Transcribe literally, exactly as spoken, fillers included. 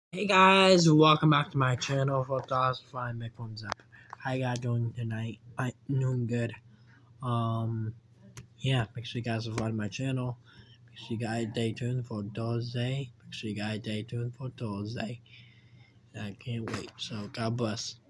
Hey guys, welcome back to my channel for Thoughts Flying Big Ones Up. How you guys doing tonight? I doing good. Um, yeah, make sure you guys subscribe to my channel. Make sure you guys stay tuned for Thursday. Make sure you guys stay tuned for Thursday. I can't wait. So God bless.